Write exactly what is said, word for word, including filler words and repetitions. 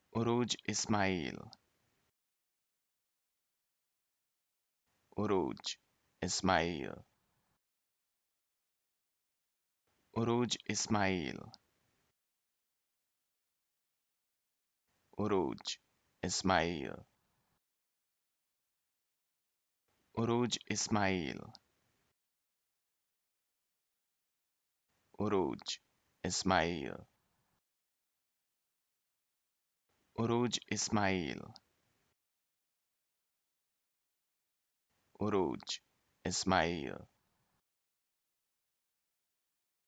Urooj Ismail. Urooj Ismail. Urooj Ismail. Urooj Ismail. Urooj Ismail. Urooj Ismail. Urooj Ismail. Urooj Ismail.